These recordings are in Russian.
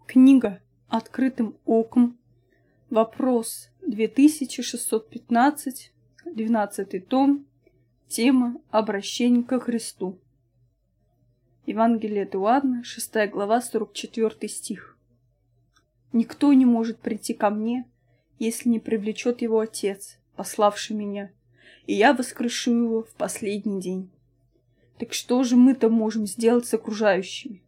Книга «Открытым оком». Вопрос 2615, 12 том. Тема «Обращение ко Христу». Евангелие от Иоанна, 6 глава, 44 стих. «Никто не может прийти ко мне, если не привлечет его Отец, пославший меня, и я воскрешу его в последний день. Так что же мы-то можем сделать с окружающими?»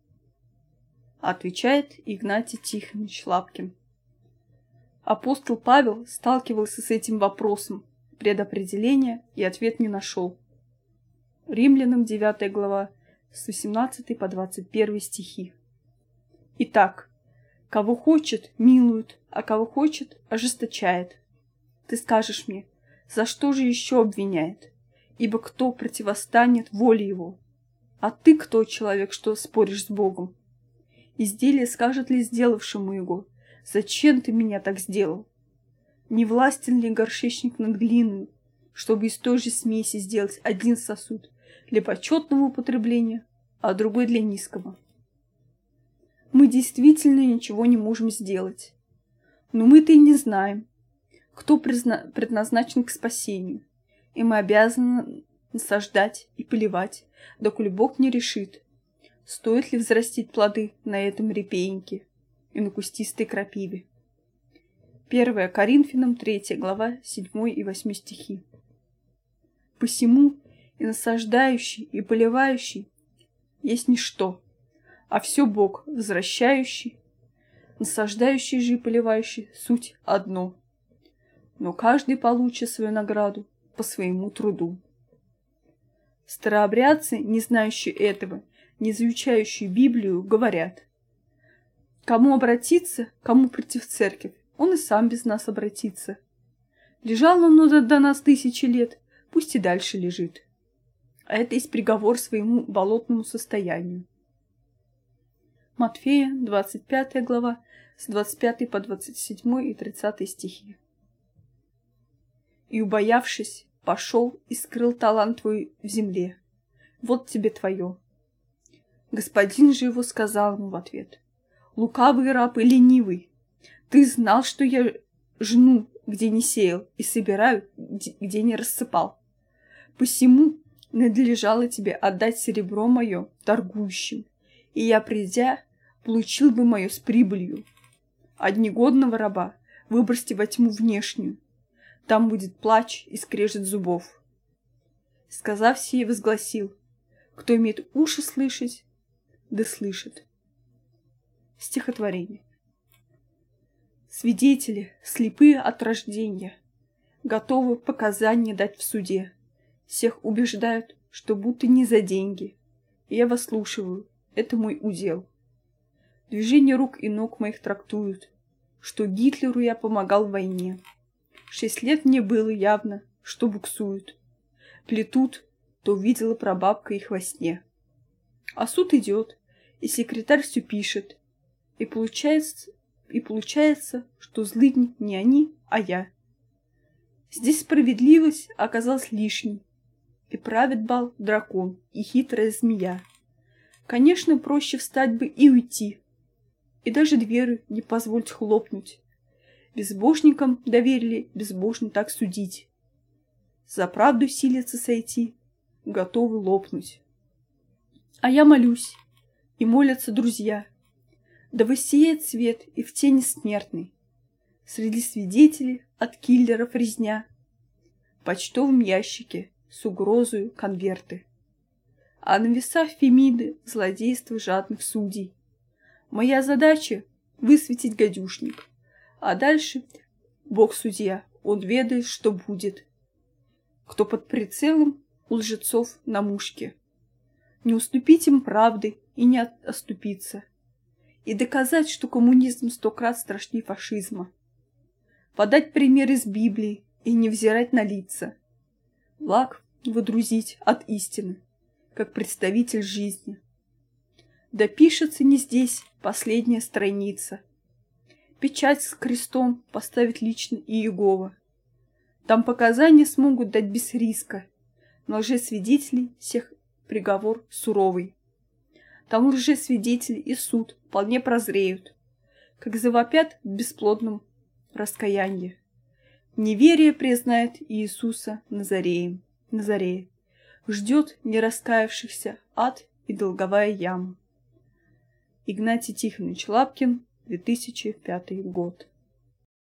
Отвечает Игнатий Тихонович Лапкин. Апостол Павел сталкивался с этим вопросом предопределения и ответ не нашел. Римлянам 9 глава с 18 по 21 стихи. Итак, кого хочет, милует, а кого хочет, ожесточает. Ты скажешь мне, за что же еще обвиняет? Ибо кто противостанет воле его? А ты кто, человек, что споришь с Богом? Изделие скажет ли сделавшему его: «Зачем ты меня так сделал?» Не властен ли горшечник над глиной, чтобы из той же смеси сделать один сосуд для почетного употребления, а другой для низкого? Мы действительно ничего не можем сделать. Но мы-то и не знаем, кто предназначен к спасению, и мы обязаны насаждать и поливать, доколе Бог не решит, стоит ли взрастить плоды на этом репейнике и на кустистой крапиве. 1 Коринфянам 3 глава 7 и 8 стихи. Посему и насаждающий, и поливающий есть ничто, а все Бог возвращающий, насаждающий же и поливающий суть одно, но каждый получит свою награду по своему труду. Старообрядцы, не знающие этого, не изучающие Библию, говорят: кому обратиться, кому прийти в церковь, он и сам без нас обратится. Лежал он до нас 1000 лет, пусть и дальше лежит. А это есть приговор своему болотному состоянию. Матфея, 25 глава, с 25 по 27 и 30 стихи. И, убоявшись, пошел и скрыл талант твой в земле. Вот тебе твое. Господин же его сказал ему в ответ: лукавый раб и ленивый, ты знал, что я жну, где не сеял, и собираю, где не рассыпал. Посему надлежало тебе отдать серебро мое торгующим, и я, придя, получил бы мое с прибылью. А негодного раба выбросьте во тьму внешнюю, там будет плач и скрежет зубов. Сказав сие, возгласил: кто имеет уши слышать, да слышит. Стихотворение. Свидетели, слепые от рождения, готовы показания дать в суде. Всех убеждают, что будто не за деньги. И я вас слушаю, это мой удел. Движение рук и ног моих трактуют, что Гитлеру я помогал в войне. 6 лет мне было явно, что буксуют. Плетут, то увидела прабабка их во сне. А суд идет, и секретарь все пишет, и получается, что злыдни не они, а я. Здесь справедливость оказалась лишней, и правит бал дракон и хитрая змея. Конечно, проще встать бы и уйти, и даже дверь не позволить хлопнуть. Безбожникам доверили безбожно так судить. За правду силятся сойти, готовы лопнуть. А я молюсь, и молятся друзья, да воссияет свет и в тени смертной. Среди свидетелей от киллеров резня, в почтовом ящике с угрозою конверты. А на весах Фемиды злодейства жадных судей. Моя задача — высветить гадюшник, а дальше Бог судья, он ведает, что будет. Кто под прицелом у лжецов на мушке. Не уступить им правды и не оступиться. И доказать, что коммунизм 100 крат страшнее фашизма. Подать пример из Библии и не взирать на лица. Благ водрузить от истины, как представитель жизни. Да пишется не здесь последняя страница. Печать с крестом поставить лично и Иегова. Там показания смогут дать без риска, но лжесвидетелей всех приговор суровый. Там лжесвидетели и суд вполне прозреют. как завопят в бесплодном раскаянье. Неверие признает Иисуса Назарея. Ждет нераскаявшихся ад и долговая яма. Игнатий Тихонович Лапкин, 2005 год.